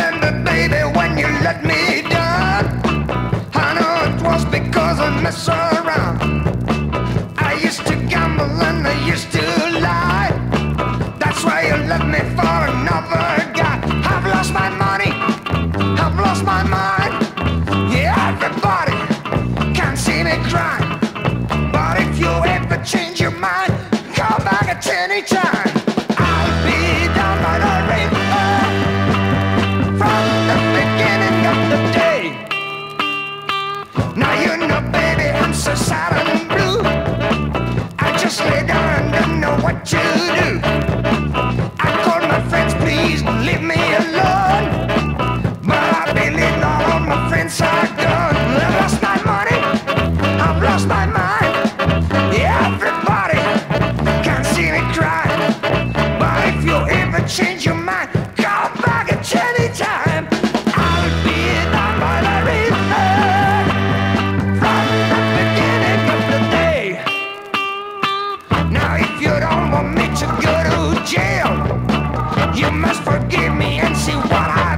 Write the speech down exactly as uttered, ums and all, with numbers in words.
remember, baby, when you let me down. I know it was because I messed around. I used to gamble and I used to lie. That's why you left me for another guy. I've lost my money, I've lost my mind. Yeah, everybody can see me crying. But if you ever change your mind, come back at any time. I'll be down by the river from the beginning of the day. Now you know, baby, I'm so sad and blue. I just lay down and don't know what to do. I called my friends, please leave me alone. But I believe not all my friends are gone. I've lost my money, I've lost my mind. Yeah, everybody can see me crying. But if you ever change your mind, come back at any time. I'll be down by the river from the beginning of the day. Now if you don't want me to go to jail, you must forgive me and see what I